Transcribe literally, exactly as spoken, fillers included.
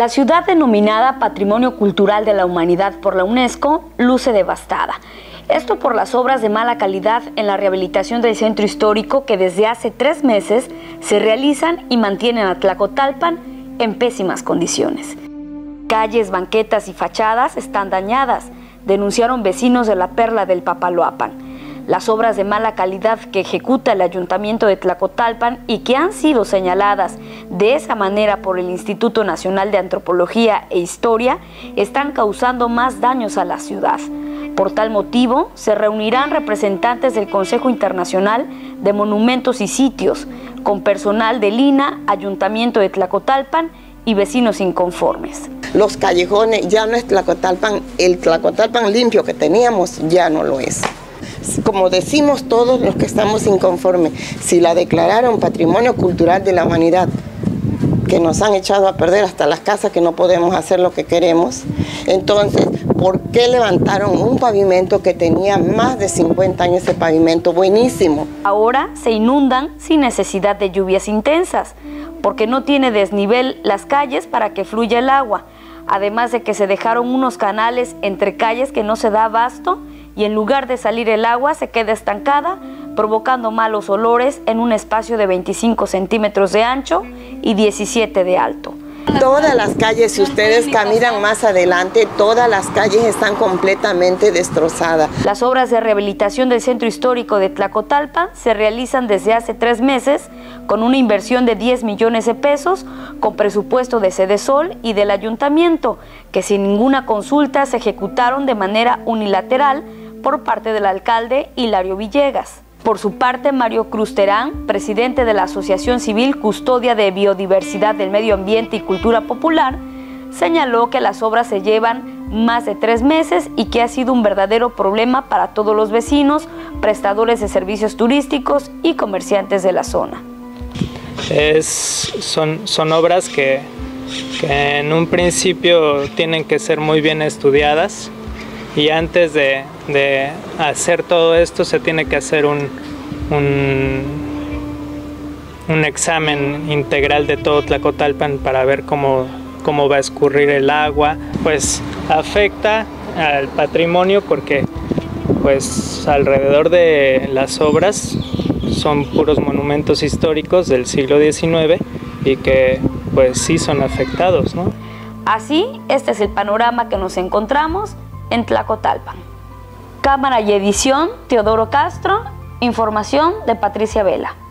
La ciudad denominada Patrimonio Cultural de la Humanidad por la UNESCO luce devastada. Esto por las obras de mala calidad en la rehabilitación del centro histórico que desde hace tres meses se realizan y mantienen a Tlacotalpan en pésimas condiciones. Calles, banquetas y fachadas están dañadas, denunciaron vecinos de la Perla del Papaloapan. Las obras de mala calidad que ejecuta el Ayuntamiento de Tlacotalpan y que han sido señaladas de esa manera por el Instituto Nacional de Antropología e Historia están causando más daños a la ciudad. Por tal motivo, se reunirán representantes del Consejo Internacional de Monumentos y Sitios, con personal del I N A, Ayuntamiento de Tlacotalpan y vecinos inconformes. Los callejones ya no es Tlacotalpan, el Tlacotalpan limpio que teníamos ya no lo es. Como decimos todos los que estamos inconformes, si la declararon Patrimonio Cultural de la Humanidad, que nos han echado a perder hasta las casas, que no podemos hacer lo que queremos, entonces, ¿por qué levantaron un pavimento que tenía más de cincuenta años, ese pavimento buenísimo? Ahora se inundan sin necesidad de lluvias intensas, porque no tiene desnivel las calles para que fluya el agua, además de que se dejaron unos canales entre calles que no se da abasto y en lugar de salir el agua se queda estancada, provocando malos olores en un espacio de veinticinco centímetros de ancho y diecisiete de alto. Todas las calles, si ustedes caminan más adelante, todas las calles están completamente destrozadas. Las obras de rehabilitación del centro histórico de Tlacotalpan se realizan desde hace tres meses con una inversión de diez millones de pesos, con presupuesto de Sedesol y del Ayuntamiento, que sin ninguna consulta se ejecutaron de manera unilateral por parte del alcalde Hilario Villegas. Por su parte, Mario Cruz Terán, presidente de la Asociación Civil Custodia de Biodiversidad del Medio Ambiente y Cultura Popular, señaló que las obras se llevan más de tres meses y que ha sido un verdadero problema para todos los vecinos, prestadores de servicios turísticos y comerciantes de la zona. Es, son, son obras que, que en un principio tienen que ser muy bien estudiadas. Y antes de, de hacer todo esto se tiene que hacer un, un, un examen integral de todo Tlacotalpan para ver cómo, cómo va a escurrir el agua. Pues afecta al patrimonio porque pues alrededor de las obras son puros monumentos históricos del siglo diecinueve y que pues sí son afectados, ¿no? Así, este es el panorama que nos encontramos en Tlacotalpan. Cámara y edición, Teodoro Castro. Información de Patricia Vela.